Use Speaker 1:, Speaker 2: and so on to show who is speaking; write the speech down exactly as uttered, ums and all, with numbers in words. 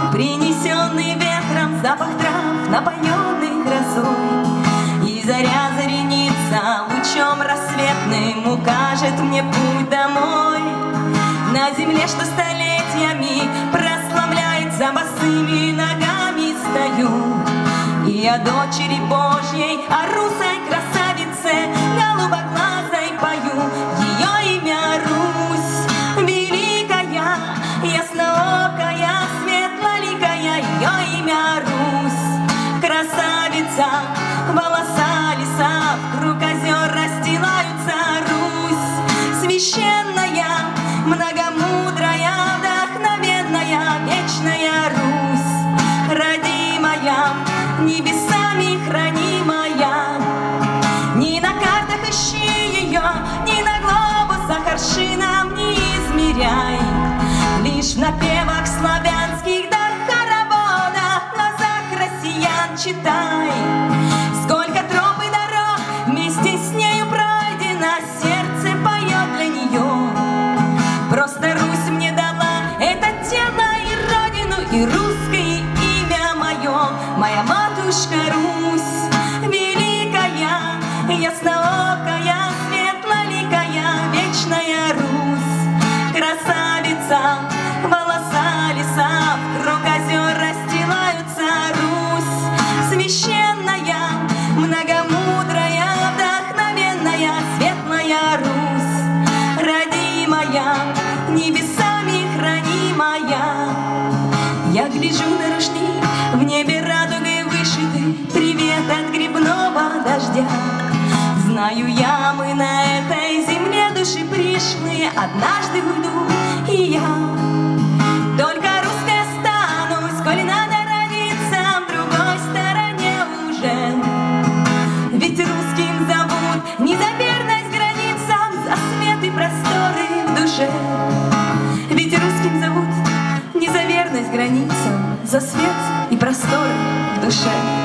Speaker 1: принесенный ветром запах трав, напоенный грозой. И заря заренится лучом рассветным, укажет мне путь домой. На земле, что столетиями прославляется, босыми ногами стою. И о дочери Божьей, о русой красавице, голубоглазой пою. Ее имя Русь, великая, ясноокая, светлоликая. Ее имя Русь, красавица, волоса леса, вокруг озер расстилаются. Русь, священная, многомудрая, вдохновенная, вечная Русь, родимая, небесами хранимая. Ни на картах ищи ее, ни на глобусах аршином не измеряй. Лишь в напевах славянских да хороводах, в глазах россиян читай. Сколько троп и дорог вместе с нею пройдено, сердце поет для нее. Просто Русь мне дала это тело и родину, и русское имя мое. Моя матушка Русь, великая, ясноокая, светлоликая, вечная Русь, красавица, волоса леса, вокруг озер расстилаются. Русь, священная, многомудрая, вдохновенная, светлая Русь, родимая, небесами хранимая. Я гляжу на рушник, в небе радугой вышиты, привет от грибного дождя. Знаю я, мы на этой земле души пришлые, однажды уйду и я. Только русской останусь, коли надо родиться в другой стороне уже. Ведь русским зовут не за верность границам, за свет и просторы в душе. Ведь русским зовут не за верность границам, за свет и просторы в душе.